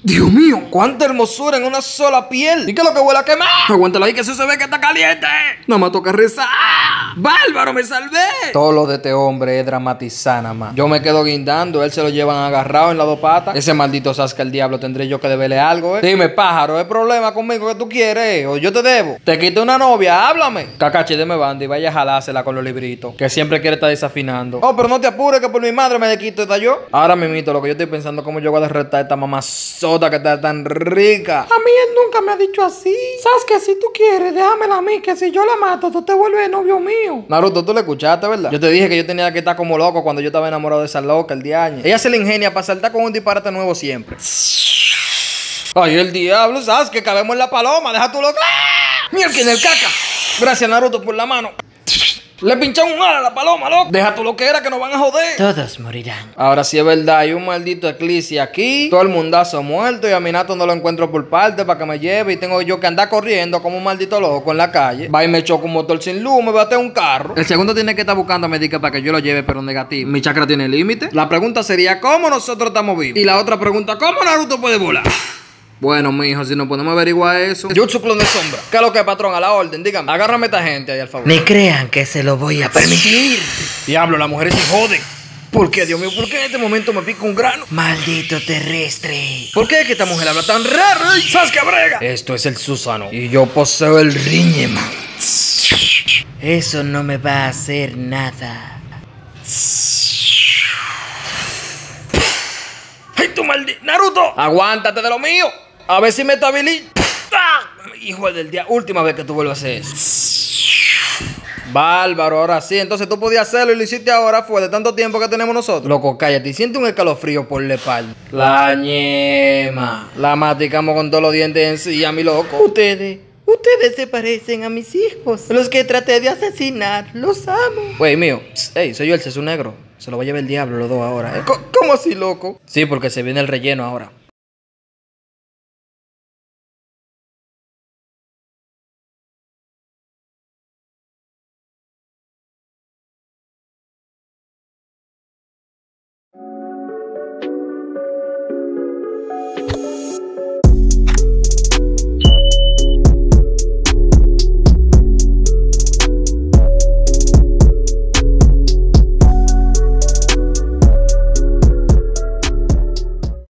Dios mío, cuánta hermosura en una sola piel. ¿Y qué es lo que huele a quemar? Aguántalo ahí que eso se ve que está caliente. No me toca rezar. ¡Bárbaro, me salvé! Todo lo de este hombre es dramatizar nada más. Yo me quedo guindando, él se lo llevan agarrado en las dos patas. Ese maldito Sasuke el diablo, tendré yo que deberle algo, Dime, pájaro, ¿hay problema conmigo que tú quieres, o yo te debo? Te quité una novia, háblame. Kakashi, deme banda y vaya a jalársela con los libritos, que siempre quiere estar desafinando. Oh, pero no te apures que por mi madre me le quito esta yo. Ahora mismito, lo que yo estoy pensando, cómo yo voy a derretar a esta mamazota que está tan rica. A mí él nunca me ha dicho así. ¿Sabes que si tú quieres, déjamela a mí, que si yo la mato, tú te vuelves novio mío? Naruto, tú le escuchaste, ¿verdad? Yo te dije que yo tenía que estar como loco cuando yo estaba enamorado de esa loca, el diaño. Ella se le ingenia para saltar con un disparate nuevo siempre. Ay, el diablo, ¿sabes? Que cabemos en la paloma, deja tu loca. Mira que en el caca. Gracias, Naruto, por la mano. Le pincharon un ala a la paloma, loco. Deja tu loquera que nos van a joder. Todos morirán. Ahora sí es verdad, hay un maldito eclipse aquí. Todo el mundazo muerto y a Minato no lo encuentro por parte para que me lleve. Y tengo yo que andar corriendo como un maldito loco en la calle. Va y me choca un motor sin luz, me bate un carro. El segundo tiene que estar buscando médica para que yo lo lleve, pero negativo. Mi chakra tiene límite. La pregunta sería, ¿cómo nosotros estamos vivos? Y la otra pregunta, ¿cómo Naruto puede volar? Bueno, mijo, si nos podemos averiguar eso. Jutsu clon de sombra. ¿Qué es lo que es, patrón? A la orden, dígame. Agárrame a esta gente ahí, al favor. Ni crean que se lo voy a permitir. Diablo, las mujeres se joden. ¿Por qué, Dios mío? ¿Por qué en este momento me pica un grano? Maldito terrestre. ¿Por qué es que esta mujer habla tan raro? ¿Sabes qué brega? Esto es el Susano. Y yo poseo el Riñeman. Eso no me va a hacer nada. ¡Ay, tu maldito! ¡Naruto! ¡Aguántate de lo mío! A ver si me estabilizo. ¡Ah! Hijo del día, última vez que tú vuelvas a hacer eso. Bárbaro, ahora sí. Entonces tú podías hacerlo y lo hiciste ahora. Fue de tanto tiempo que tenemos nosotros. Loco, cállate. Y siente un escalofrío por la espalda. La ñema. La maticamos con todos los dientes encima, mi loco. Ustedes se parecen a mis hijos. Los que traté de asesinar. Los amo. Güey, mío. Ey, soy yo el seso negro. Se lo va a llevar el diablo los dos ahora, ¿Cómo así, loco? Sí, porque se viene el relleno ahora.